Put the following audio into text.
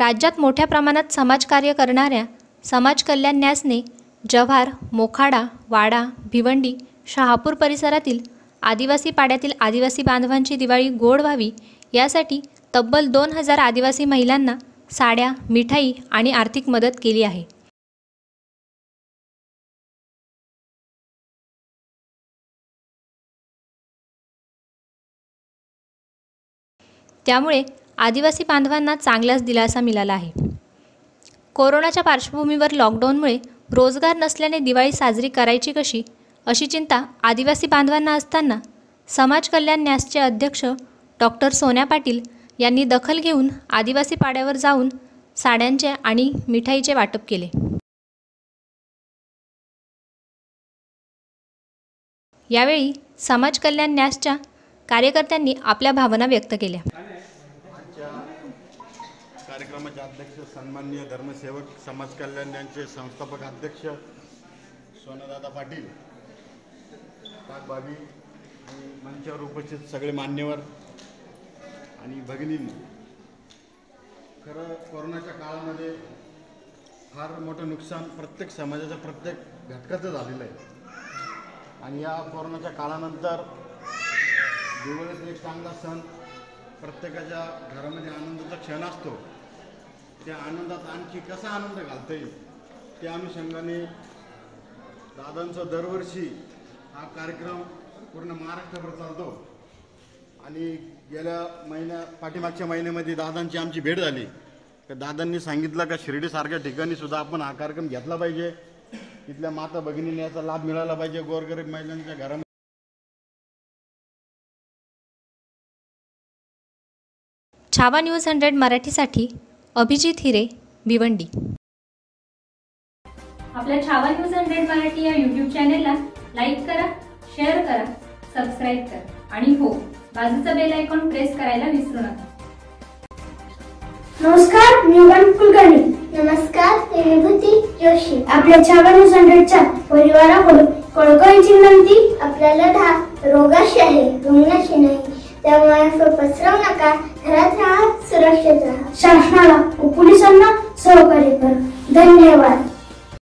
राज्यात मोठ्या प्रमाणात समाजकार्य करणाऱ्या समाज कल्याण न्यासने जव्हार, मोखाडा, वाडा, भिवंडी, शहापूर परिसरातील आदिवासी पाड्यातील आदिवासी बांधवांची दिवाळी गोड व्हावी यासाठी तब्बल 2000 आदिवासी महिलांना साड्या, मिठाई आणि आर्थिक मदत केली आहे। त्यामुळे आदिवासी बांधवांना चांगलाच दिलासा मिळाला आहे। कोरोनाच्या पार्श्वभूमीवर लॉकडाऊनमुळे रोजगार नसल्याने दिवाळी साजरी करायची कशी अशी चिंता आदिवासी बांधवांना असताना समाज कल्याण न्यासचे अध्यक्ष डॉक्टर सोन्या पाटील यांनी दखल घेऊन आदिवासी पाड्यावर जाऊन साड्यांचे आणि मिठाईचे वाटप केले। यावेळी समाज कल्याण न्यासच्या कार्यकर्त्यांनी आपल्या भावना व्यक्त केल्या। कार्यक्रमाचे अध्यक्ष सन्माननीय धर्मसेवक समाज कल्याण न्यासचे संस्थापक अध्यक्ष सोनादादा पाटील, भाभी आणि मंचावर उपस्थित सगळे मान्यवर आणि भगिनींनी, खरं कोरोनाच्या काळामध्ये फार मोठं नुकसान प्रत्येक समाजाच्या प्रत्येक घटकाचं झालेलं आहे आणि या कोरोनाच्या काळानंतर दिवाळीत एक चांगला सण, प्रत्येकाच्या घरामध्ये आनंदाचा क्षण असतो। त्या आनंदात आणखी कसा आनंद घालता येईल त्या अनुषंगाने दादांचा दरवर्षी हा कार्यक्रम पूर्ण महाराष्ट्रभर चालतो आणि गेल्या पाठीमागच्या महिन्यामध्ये दादांची आमची भेट झाली तर दादांनी सांगितलं का शिर्डीसारख्या ठिकाणी सुद्धा आपण हा कार्यक्रम घेतला पाहिजे, तिथल्या माता भगिनींना याचा लाभ मिळाला पाहिजे, गोरगरीब महिलांच्या घरामध्ये। छावा न्यूज 100 मराठीसाठी अभिजित हिरे, भिवंडी। आपल्या छावा न्यूज 100 मराठी या YouTube चॅनेलला लाईक करा, शेअर करा, सबस्क्राइब करा आणि हो, बाजूचा बेल आयकॉन प्रेस करायला विसरू नका। नमस्कार, मी युगन कुलकर्णी। नमस्कार, मी विभूती जोशी। आपल्या छावा न्यूज 100च्या परिवाराकडून कळकळीची विनंती, आपल्याला रोगाशी आहे, रुग्णाशी नाही, त्यामुळे पसरवू नका, घरात राहा, सुरक्षित राहा, शासनाला व पोलिसांना सहकार्य करा। धन्यवाद।